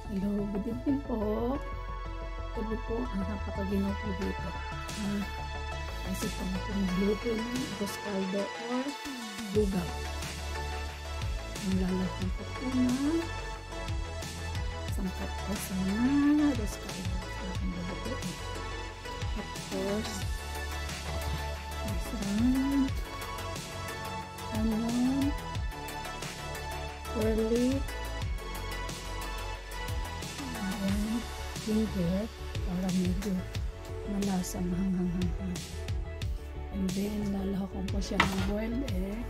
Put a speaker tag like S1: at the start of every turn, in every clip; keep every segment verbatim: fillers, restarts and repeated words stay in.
S1: Hello, good evening po. Ito po ang napakaginaw po dito. Uh, Isip ko na po magluto ng arroz caldo or lugaw. Ang lalagyan ko po na sangkap ko sa arroz caldo. Ang lulutuin. Of course, isang onion, garlic, ginger para medyo malasa, mahanghang-hanghang. And then lalahakon ko siya ng boiled egg,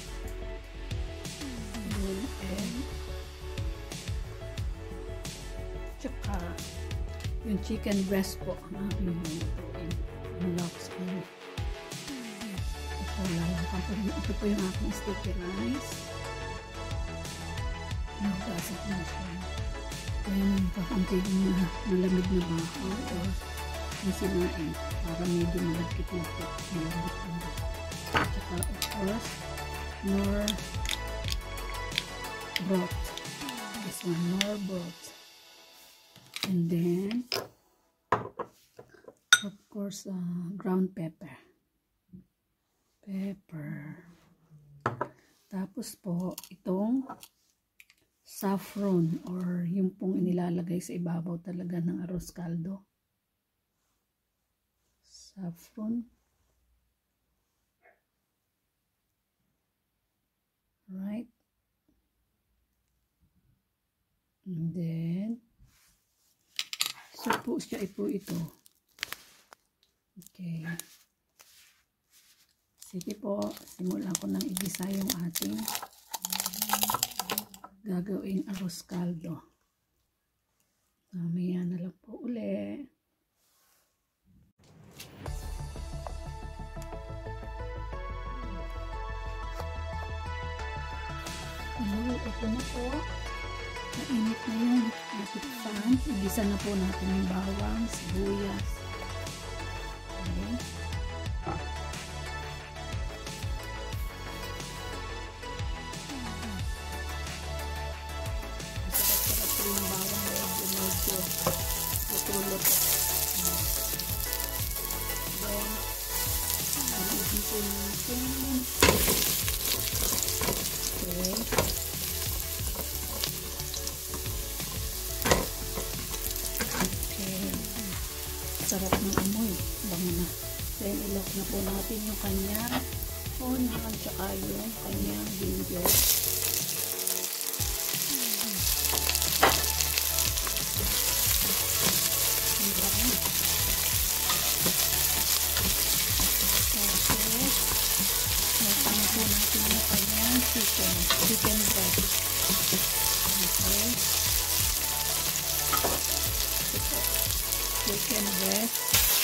S1: boiled egg, tsaka yung chicken breast po ang aking lulutuin, yung lox ko. Ito lalahakon ko. Ito po yung aking sticky rice. Nagdasap na siya. Then, kakunti na malamig na baka o masinain para medyo malagkit na po. At saka, of course, more broth. This one, more broth. And then, of course, uh, ground pepper. Pepper. Tapos po, itong saffron or yung pong inilalagay sa ibabaw talaga ng arroz caldo. Saffron. Right. And then, so po siya po ito. Okay. Sige po, simulan ko nang igisa yung ating gagawing arroz caldo. Mamaya na lang po uli. Hello, ito na po. Mainit na yung ating pan. Igisa na po natin yung bawang, sibuyas. Okay. Yung bawang medyo medyo tutulot. Then, alisin po natin. Okay. Okay. Sarap ng amoy. Bango na. Then, ilok na po natin yung kanyang onion tsaka yung kanyang ginger. Chicken, chicken breast. Okay. Chicken breast.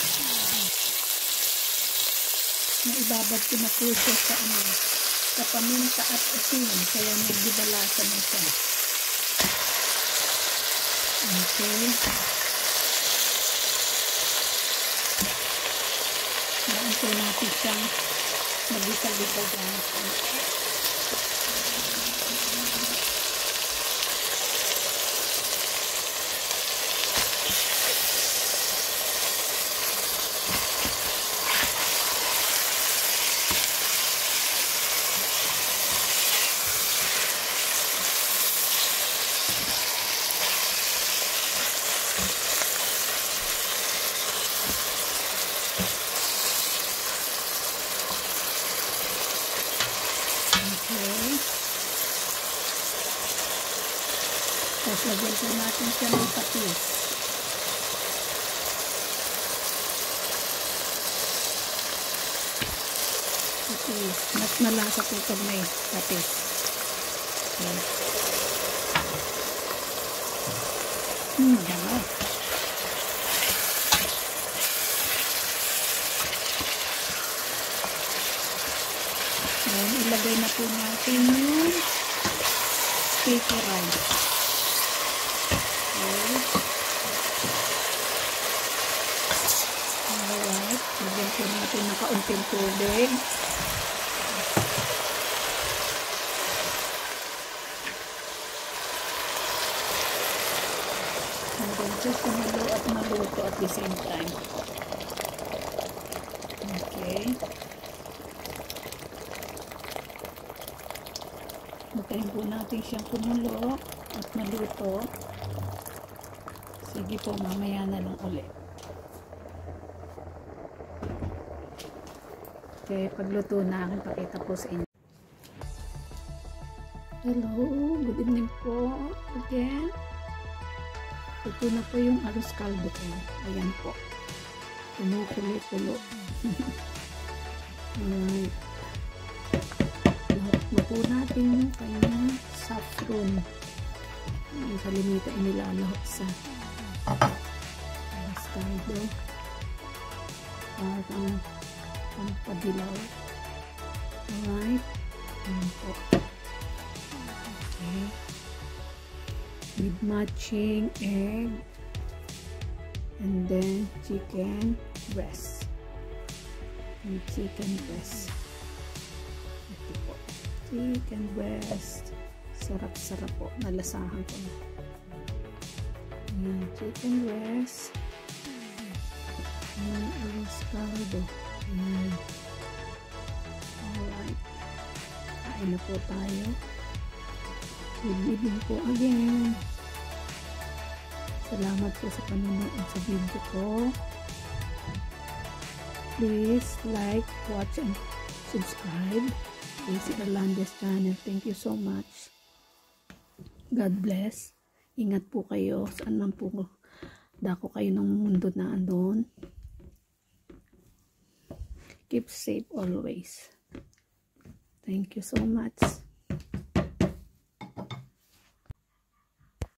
S1: Naibabad ko na po siya sa ano, sa paminta at asin, kaya nagdibalasan na siya. Okay. Saan po natin siyang mag-isa-isa dyan. Tapos lagyan po natin siya ng patis. Patis. Mas malasa po pag may patis. Okay. Hmm, bango. Ngayon, ilagay na po natin yung sticky rice. Alright, lagyan po natin ng kaunting tubig. just kumulo at maluto at the same time. Okay. Hintayin po natin siyang kumulo at maluto. Sige po, mamaya na lang ulit. Okay, pagluto na, aking pakita po sa inyo. Hello, good evening po again. Ito na po yung arroz caldo ko. Ayan po. Kumukulo-kulo. Alright. Lahok na po natin yung kanyang saffron. Ang kalimitan inilalahok sa arroz caldo. Parang pampadilaw. Alright. Ayan po. Okay. With matching egg and then chicken breast and chicken breast. Ito po, chicken breast. Sarap-sarap po, nalasahan ko na. Ayan, chicken breast. Ayan, arroz caldo. Ayan. Alright, kain na po tayo. Good evening po again. Salamat po sa panonood sa video ko. Please like, watch, and subscribe. Casey Hernandez channel. Thank you so much. God bless. Ingat po kayo. Saan man po dako kayo ng mundo na andon. Keep safe always. Thank you so much.